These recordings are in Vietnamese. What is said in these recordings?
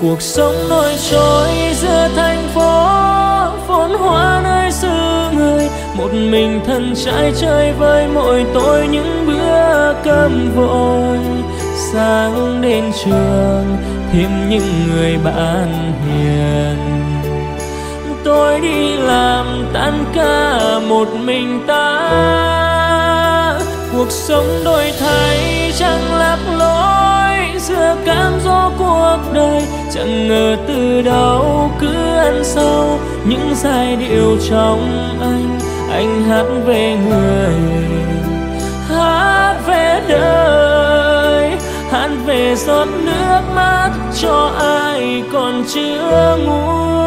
Cuộc sống nổi trôi giữa thành phố phồn hoa nơi xứ người, một mình thân trải chơi với mỗi tối những bữa cơm vội. Sáng đến trường thêm những người bạn hiền, tôi đi làm tan ca một mình ta. Cuộc sống đổi thay chẳng lạc lối giữa cám dỗ cuộc đời, chẳng ngờ từ đâu cứ ăn sâu những giai điệu trong anh hát về người, hát về đời, hát về giọt nước mắt cho ai còn chưa nguôi.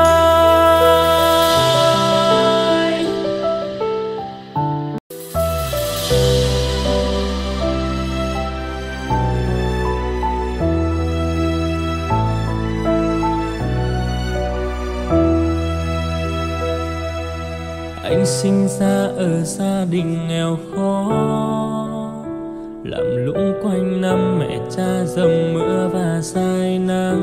Anh sinh ra ở gia đình nghèo khó, làm lũng quanh năm mẹ cha dầm mưa và dài nắng.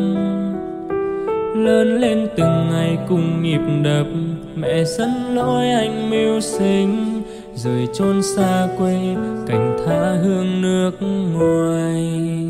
Lớn lên từng ngày cùng nhịp đập, mẹ sân lỗi anh mưu sinh, rồi chôn xa quê cảnh tha hương nước ngoài.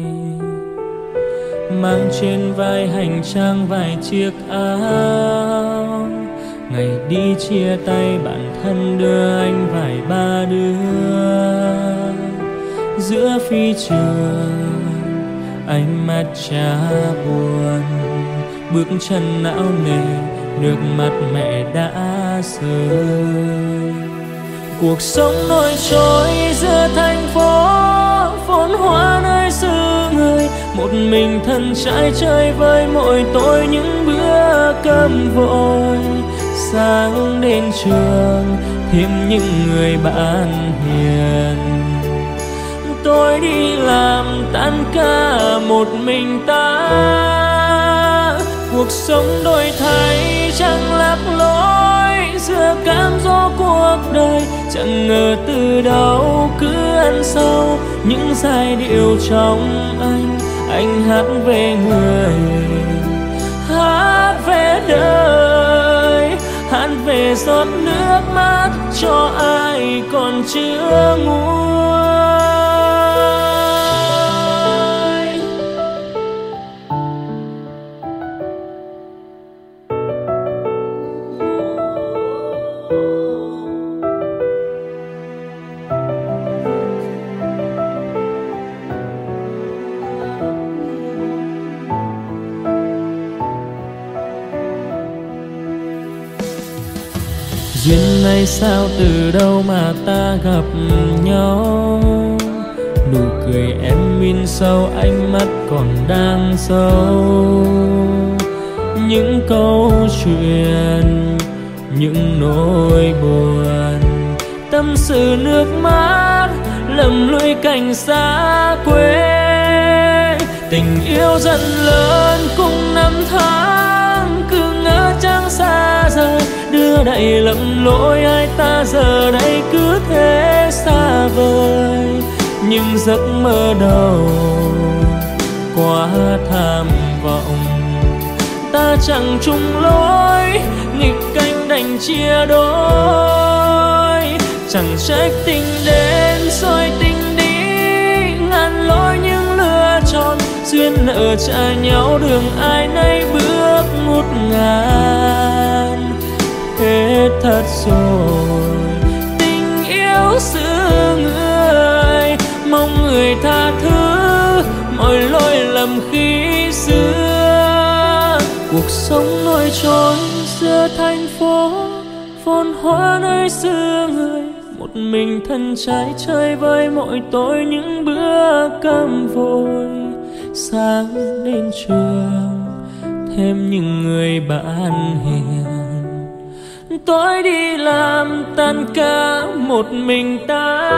Mang trên vai hành trang vài chiếc áo, ngày đi chia tay bạn thân đưa anh vài ba đứa. Giữa phi trường ánh mắt cha buồn, bước chân não nề nước mắt mẹ đã rơi. Cuộc sống nổi trôi giữa thành phố phồn hoa nơi xứ người, một mình thân trải chơi với mỗi tối những bữa cơm vội. Sáng đến trường thêm những người bạn hiền, tôi đi làm tan ca một mình ta. Cuộc sống đổi thay chẳng lạc lối giữa cám dỗ cuộc đời, chẳng ngờ từ đâu cứ ăn sâu những giai điệu trong anh hát về người, hát về đời, hát về giọt nước mắt cho ai còn chưa nguôi. Duyên này sao từ đâu mà ta gặp nhau, nụ cười em in sâu ánh mắt còn đang sâu. Những câu chuyện, những nỗi buồn, tâm sự nước mắt lầm lũi cảnh xa quê. Tình yêu dần lớn cùng năm tháng, cứ ngỡ chẳng xa rời, đưa đẩy lầm lỗi ai ta giờ đây cứ thế xa vời. Nhưng giấc mơ đầu quá tham vọng, ta chẳng chung lối, nghịch cảnh đành chia đôi. Chẳng trách tình đến rồi tình đi, ngàn lối những lựa chọn, duyên nợ trả nhau đường ai nấy bước ngút ngàn. Hết thật rồi tình yêu xứ người, mong người tha thứ mọi lỗi lầm khi xưa. Cuộc sống nổi trôi giữa thành phố phồn hoa nơi xứ người, một mình thân trái chơi với mỗi tối những bữa cơm vội. Sáng đến trường thêm những người bạn hiền, tôi đi làm tan ca một mình ta.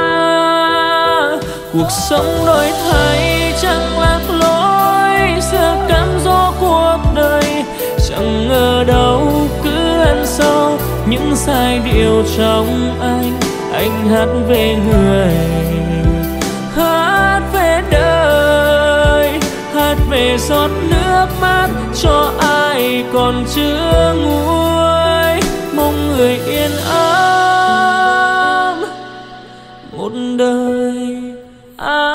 Cuộc sống đổi thay chẳng lạc lối giữa cám dỗ cuộc đời, chẳng ngờ đâu cứ ăn sâu những giai điệu trong anh hát về người, hát về đời, hát về về giọt nước mắt cho ai còn chưa nguôi. Mong người yên ấm một đời.